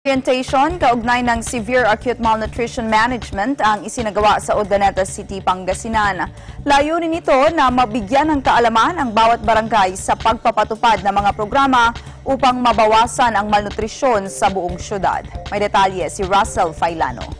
Orientation kaugnay ng Severe Acute Malnutrition Management ang isinagawa sa Urdaneta City, Pangasinan. Layunin nito na mabigyan ng kaalaman ang bawat barangay sa pagpapatupad ng mga programa upang mabawasan ang malnutrisyon sa buong syudad. May detalye si Russell Failano.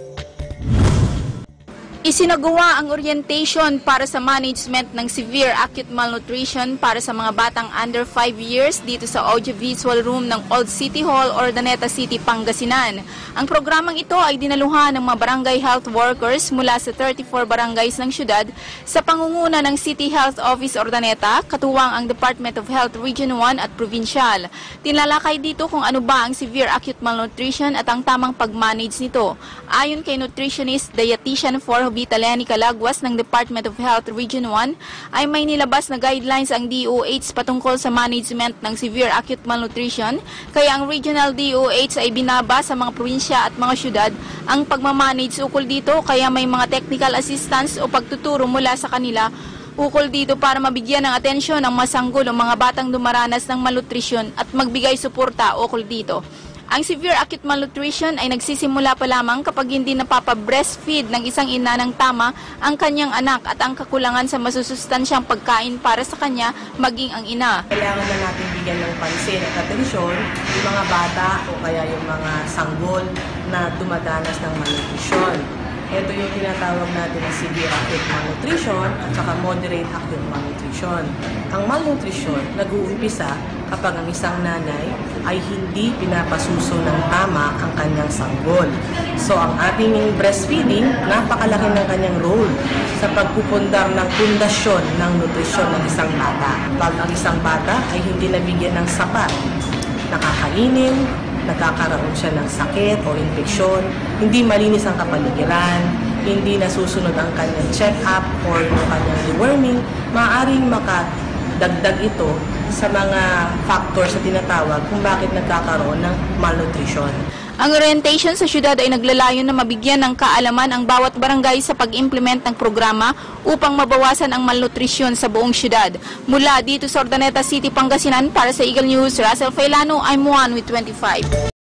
Isinagawa ang orientation para sa management ng severe acute malnutrition para sa mga batang under 5 years dito sa audiovisual room ng Old City Hall, Urdaneta City, Pangasinan. Ang programang ito ay dinaluhan ng mga barangay health workers mula sa 34 barangays ng syudad sa pangunguna ng City Health Office Urdaneta, katuwang ang Department of Health Region 1 at Provincial. Tinalakay dito kung ano ba ang severe acute malnutrition at ang tamang pag-manage nito. Ayon kay nutritionist, dietitian for Vitaliani Calagwas ng Department of Health Region 1 ay may nilabas na guidelines ang DOH patungkol sa management ng severe acute malnutrition, kaya ang regional DOH ay binaba sa mga probinsya at mga syudad ang pagmamanage ukol dito, kaya may mga technical assistance o pagtuturo mula sa kanila ukol dito para mabigyan ng atensyon ang masanggol o mga batang dumaranas ng malnutrisyon at magbigay suporta ukol dito. Ang severe acute malnutrition ay nagsisimula pa lamang kapag hindi napapa-breastfeed ng isang ina ng tama ang kanyang anak at ang kakulangan sa masusustansyang pagkain para sa kanya maging ang ina. Kailangan na natin bigyan ng pansin at atensyon yung mga bata o kaya yung mga sanggol na dumadanas ng malnutrisyon. Ito yung tinatawag natin na severe acute malnutrition at saka moderate acute malnutrition. Ang malnutrition nag-uumpisa kapag ang isang nanay ay hindi pinapasuso ng tama ang kanyang sanggol. So ang ating breastfeeding, napakalaki ng kanyang role sa pagpupundar ng pundasyon ng nutrisyon ng isang bata. Pag ang isang bata ay hindi nabigyan ng sapat, nakakainin, nagkakaroon siya ng sakit o infeksyon, hindi malinis ang kapaligiran, hindi nasusunod ang kanyang check-up or yung kanyang deworming, maaaring makadagdag ito sa mga factors na tinatawag kung bakit nagkakaroon ng malnutrition. Ang orientation sa syudad ay naglalayon na mabigyan ng kaalaman ang bawat barangay sa pag-implement ng programa upang mabawasan ang malnutrisyon sa buong syudad. Mula dito sa Urdaneta City, Pangasinan, para sa Eagle News, Russell Failano, I'm Juan with 25.